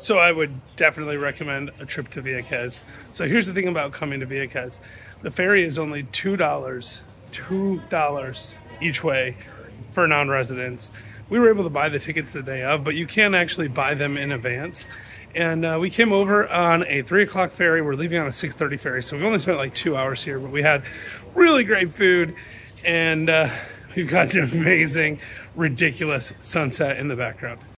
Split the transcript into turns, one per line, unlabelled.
So I would definitely recommend a trip to Vieques. So here's the thing about coming to Vieques. The ferry is only $2 each way for non-residents. We were able to buy the tickets the day of, but you can actually buy them in advance. And we came over on a 3 o'clock ferry. We're leaving on a 6:30 ferry, so we only spent like 2 hours here, but we had really great food, and we've got an amazing, ridiculous sunset in the background.